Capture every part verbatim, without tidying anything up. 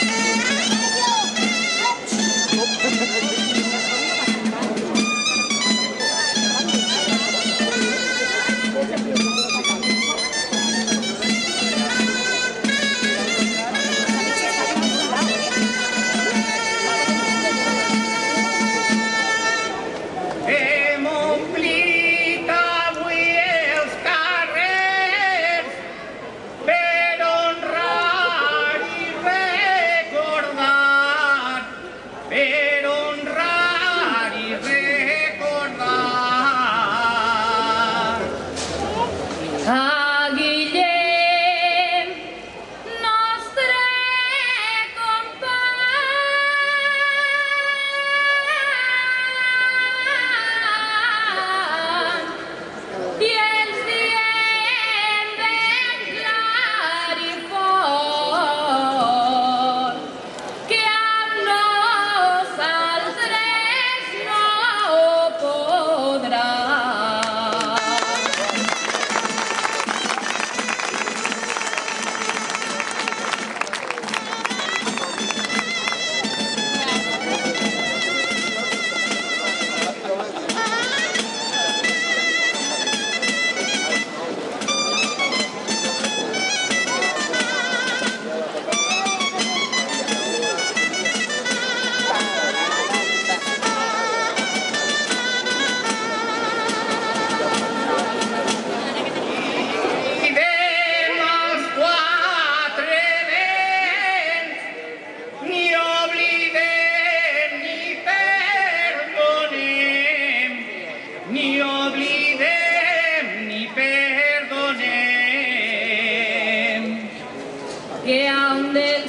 que aún del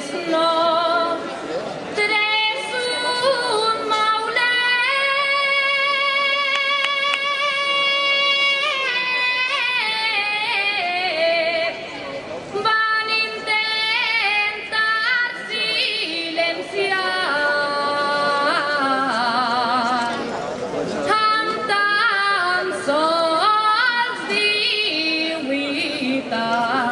snow tres un maulet van a intentar silenciar amb tan sols lluitar.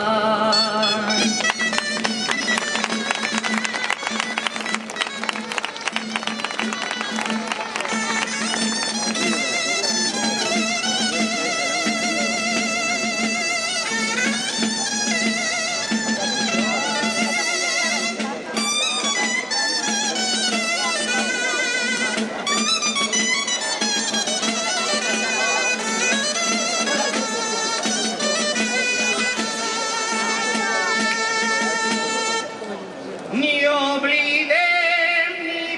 Ni oblidem ni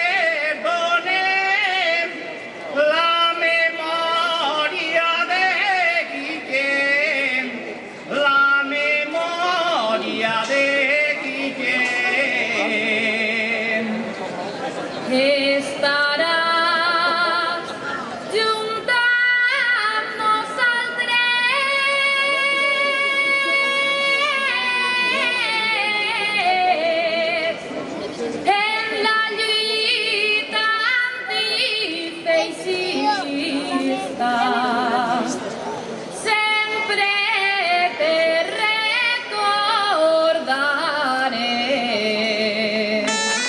perdonem la memòria de Guillem, la memòria de Guillem. Estaràs junt amb nosaltres en la lluita antifeixista. Sempre te recordaré.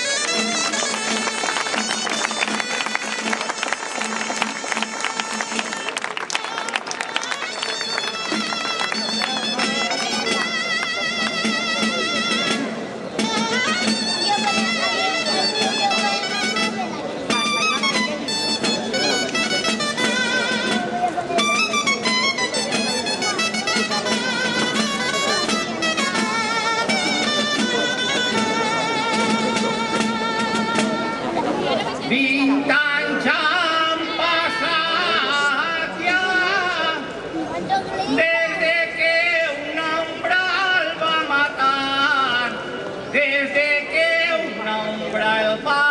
Vint anys han passat ja des de que una ombra el va matar, des de que una ombra el va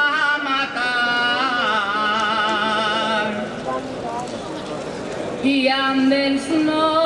matar. I amb els noms